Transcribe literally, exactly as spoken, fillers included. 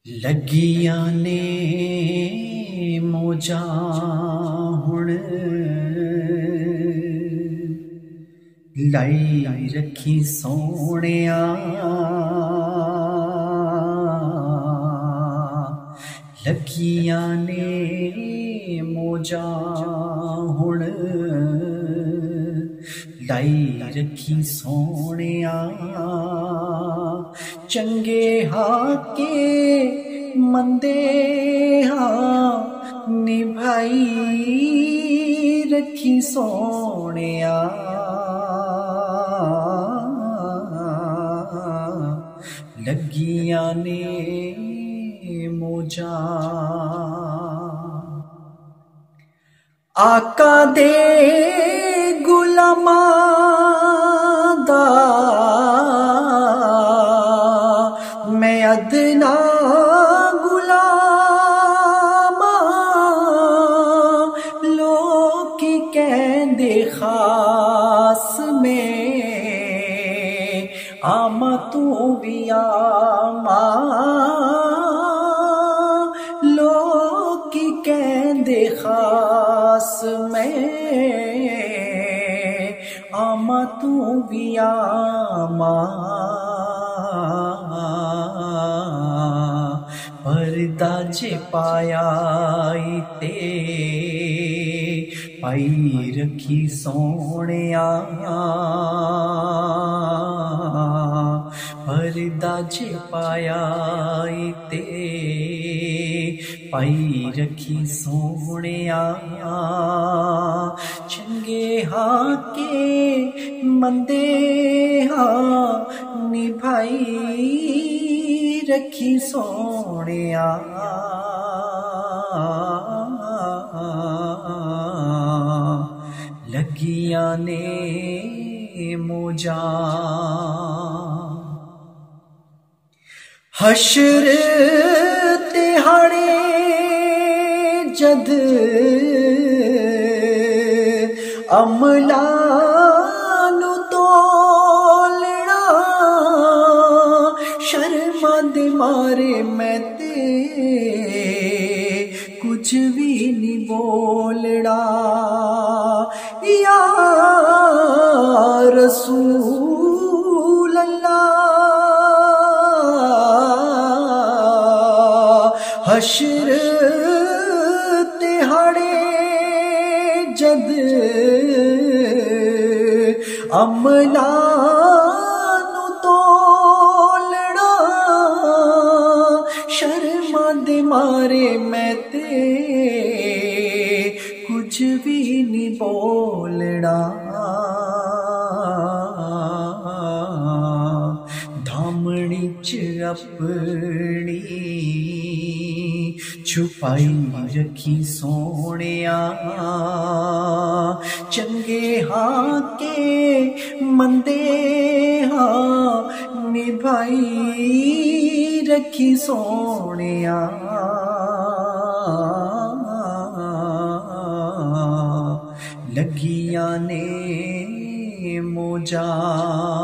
لگیاں نے موجاں ہن لائی رکھی سونیا، لگیاں نے موجاں ہن لائی رکھی سونیا، چنگے ہاں کے مندے ہاں نبھائی رکھی سونیا، لگیاں نے موجاں آقا دے غلاماں دا میں ادنا غلام، لوگ کہندے خاص میں آما تو بھی آما، لوگ کہندے خاص میں آما تو بھی آما، پردہ جے پایا تے پائی رکھی سونیا، پردہ جے پایا تے پائی رکھی سونیا، چنگے ہاں کے مندے ہاں نبھائی رکھی سونیا، لگیاں نے موجاں حشر تہاڑے جد عملہ نو تولنا، شرما دے مارے میں تے کچھ بھی نہیں بولنا، یا رسول اللہ حشر تہاڑے جد عملہ نو تولنا، شرما دے مارے میں تے کچھ بھی نہیں بولنا، دھامنی چ اپنی چھپائی رکھی سونیا، چنگے ہاں کے مندے ہاں نبھائی رکھی سونیا، لگیاں نے موجاں